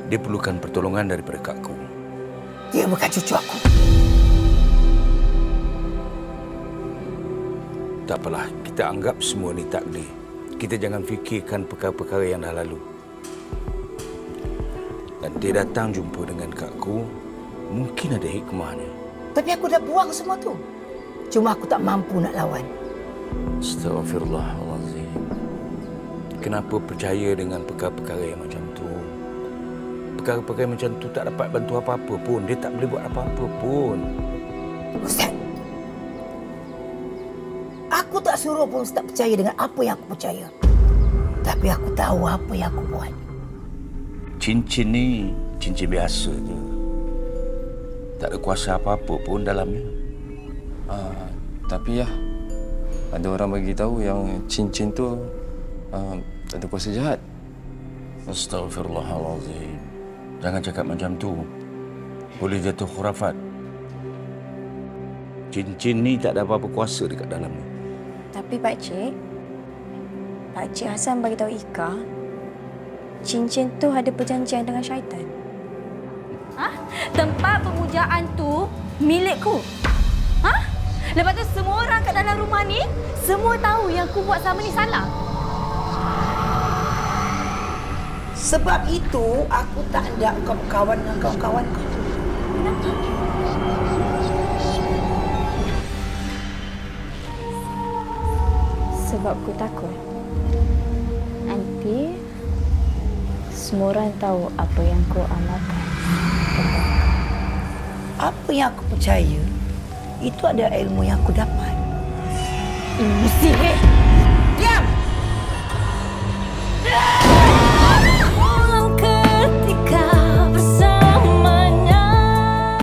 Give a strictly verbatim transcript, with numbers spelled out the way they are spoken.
Dia perlukan pertolongan daripada kakku. Dia bukan cucu aku. Tak apalah, kita anggap semua ni takdir. Kita jangan fikirkan perkara-perkara yang dah lalu. Dan dia datang jumpa dengan kakku, mungkin ada hikmahnya. Tapi aku dah buang semua tu. Cuma aku tak mampu nak lawan. Astaghfirullahalazim. Kenapa percaya dengan perkara-perkara yang macam tu? Perkara-perkara macam tu tak dapat bantu apa-apa pun. Dia tak boleh buat apa-apa pun. Ustaz, aku tak suruh pun Ustaz percaya dengan apa yang aku percaya. Tapi aku tahu apa yang aku buat. Cincin ni cincin biasa je. Tak ada kuasa apa-apa pun dalamnya. Uh, tapi ya, ada orang bagi tahu yang cincin tu uh, ada kuasa jahat. Astaghfirullahalazim. Jangan cakap macam tu. Boleh jatuh khurafat. Cincin ni tak ada apa-apa kuasa dekat dalamnya. Tapi Pak Cik, Pak Cik Hassan bagi tahu Ika, cincin tu ada perjanjian dengan syaitan. Ha? Tempat pemujaan tu milikku. Ha? Lepas tu semua orang kat dalam rumah ni semua tahu yang aku buat selama ni salah. Sebab itu aku tak hendak kau berkawan dengan kawan-kawan kau. Kenapa? Sebab aku takut nanti semua orang tahu apa yang kau amalkan. Apa yang aku percaya, itu ada ilmu yang aku dapat. Ilmu sihir.